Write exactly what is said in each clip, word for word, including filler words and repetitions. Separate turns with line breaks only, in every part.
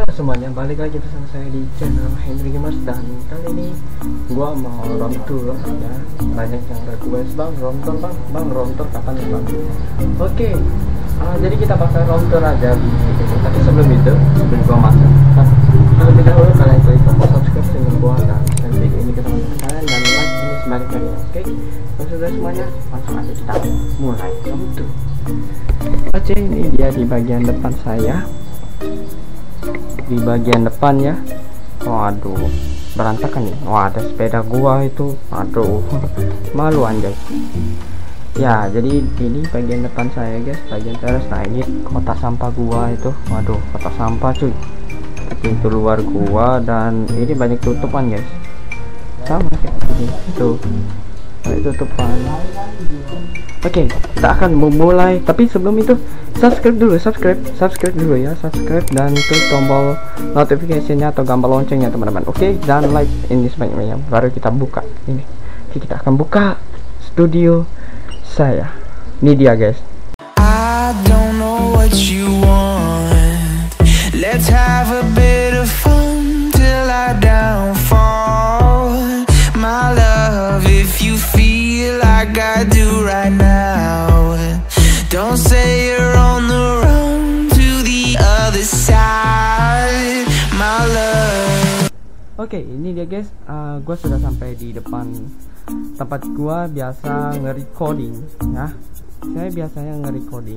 Halo semuanya, balik lagi bersama saya di channel Henry Gamers. Dan kali ini gua mau room tour ya. Banyak yang request, bang room tour bang, bang room tour kapan ya bang? Oke, uh, jadi kita bakal room tour aja di video. Tapi sebelum itu, sebelum gua masuk, nah, terlebih dahulu kalian klik tombol subscribe channel gua dan share video ini ke teman-teman kalian dan like ini sebaliknya. Oke, dan sudah semuanya, langsung aja kita mulai room tour. Oke, ini dia di bagian depan saya. Di bagian depan ya, waduh berantakan ya. Wah, ada sepeda gua itu, aduh malu anjay ya. Jadi ini bagian depan saya guys, bagian teras. Nah ini kotak sampah gua itu, waduh kotak sampah cuy, pintu luar gua. Dan ini banyak tutupan guys, sama kayak gini itu, banyak tutupan. Oke, kita akan memulai. Tapi sebelum itu, subscribe dulu, subscribe, subscribe dulu ya, subscribe dan itu tombol notification-nya atau gambar loncengnya teman-teman. Oke, dan like ini sebanyak-banyaknya. Baru kita buka ini. Oke, kita akan buka studio saya. Ini dia guys.
I don't know what you want. Let's have a bit of fun till I downfall. My love, if you feel like I do right now, don't say you're on the run to the other side, my love.
Oke, ini dia guys. Uh, gue sudah sampai di depan tempat gua biasa nge-recording ya. Saya biasanya nge-recording.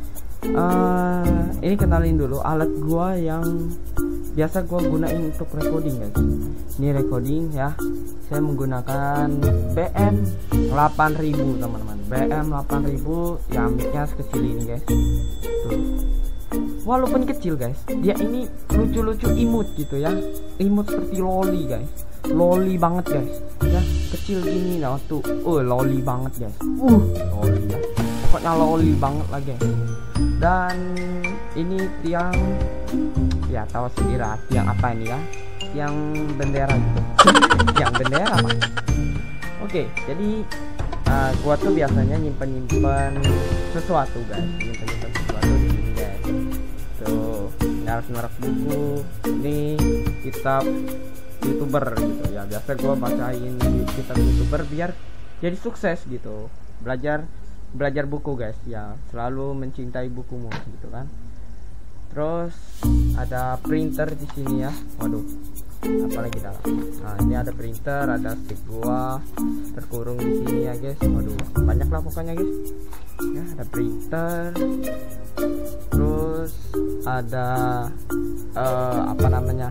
Uh, ini kenalin dulu alat gua yang biasa gua gunain untuk recording guys. Ini recording ya. Saya menggunakan B M delapan ribu teman-teman. B M delapan ribu ya, mic-nya sekecil ini guys. Tuh. Walaupun kecil guys, dia ini lucu-lucu imut gitu ya. Imut seperti loli guys. Loli banget guys. Ya, kecil gini nah tuh. Oh, loli banget guys. Uh, loli ya. Pokoknya loli banget lah guys. Dan ini tiang, ya tahu sendiri tiang apa ini ya, tiang bendera gitu. Tiang bendera apa? Oke, jadi uh, gua tuh biasanya nyimpen nyimpen sesuatu guys, nyimpen nyimpen sesuatu di sini guys. Tuh, naras-naras buku, ini kitab youtuber gitu ya. Biasa gua bacain kitab youtuber biar jadi sukses gitu. Belajar belajar buku guys ya, selalu mencintai bukumu gitu kan. Terus ada printer di sini ya. Waduh, apalagi dalam. Nah ini ada printer, ada stick gua terkurung di sini ya guys. Waduh, banyak lah pokoknya guys. Ya ada printer. Terus ada uh, apa namanya?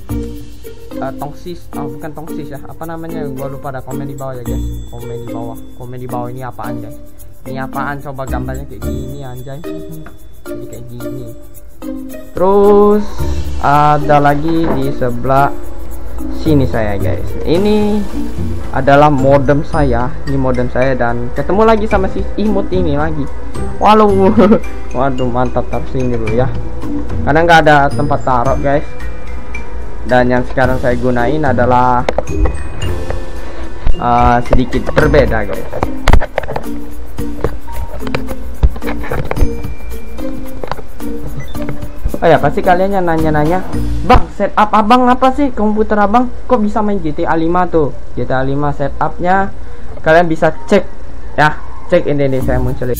Uh, tongsis, oh bukan tongsis ya. Apa namanya? Gua lupa, ada komen di bawah ya guys. Komen di bawah. Komen di bawah ini apaan guys? Ini apaan? Coba gambarnya kayak gini anjay. Jadi kayak gini. Terus ada lagi di sebelah sini saya guys. Ini adalah modem saya. Ini modem saya dan ketemu lagi sama si imut ini lagi. Waduh, waduh mantap. Taruh sini dulu ya. Karena nggak ada tempat taruh guys. Dan yang sekarang saya gunain adalah uh, sedikit berbeda guys. Oh ya, pasti kalian yang nanya-nanya, bang setup abang apa sih komputer abang kok bisa main G T A lima tuh. G T A lima setupnya kalian bisa cek ya, cek ini nih saya munculin.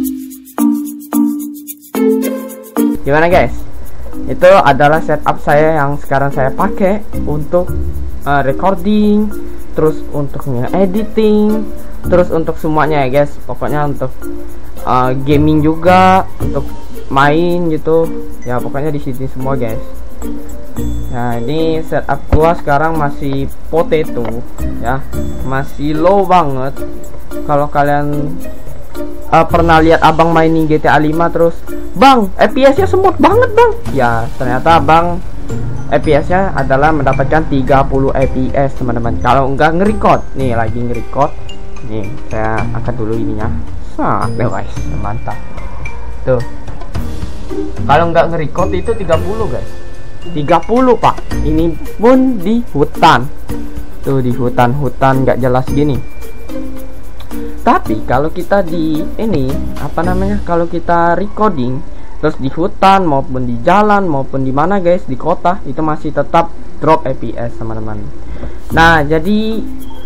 Gimana guys, itu adalah setup saya yang sekarang saya pakai untuk uh, recording, terus untuk editing, terus untuk semuanya ya guys. Pokoknya untuk uh, gaming juga, untuk main gitu ya, pokoknya di sini semua guys. Nah ini setup gua sekarang masih potato ya, masih low banget. Kalau kalian uh, pernah lihat abang mainin G T A lima terus, bang F P S nya semut banget bang, ya ternyata abang F P S nya adalah mendapatkan tiga puluh F P S teman-teman. Kalau enggak nge-record, nih lagi nge-record nih, saya angkat dulu ininya. Sah, guys, mantap tuh. Kalau nggak nge-record itu tiga puluh guys, tiga puluh pak. Ini pun di hutan tuh, di hutan-hutan nggak jelas gini. Tapi kalau kita di ini apa namanya, kalau kita recording Terus di hutan maupun di jalan maupun di mana guys, di kota itu masih tetap drop F P S teman-teman. Nah jadi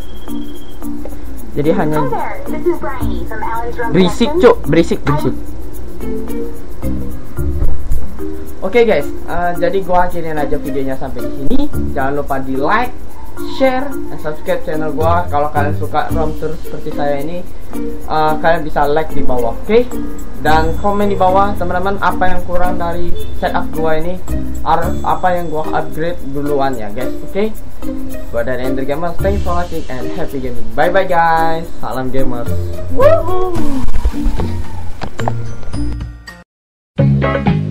jadi hanya berisik cuk, berisik berisik. Oke okay guys, uh, jadi gua akhirin aja videonya sampai di sini. Jangan lupa di like, share, dan subscribe channel gua. Kalau kalian suka ROM tour seperti saya ini, uh, kalian bisa like di bawah, oke? Okay? Dan komen di bawah teman-teman apa yang kurang dari setup gua ini, apa yang gua upgrade duluan ya guys, oke? Okay? Gua dari Ender Gamer, thanks for watching and happy gaming. Bye bye guys, salam gamers. Woohoo!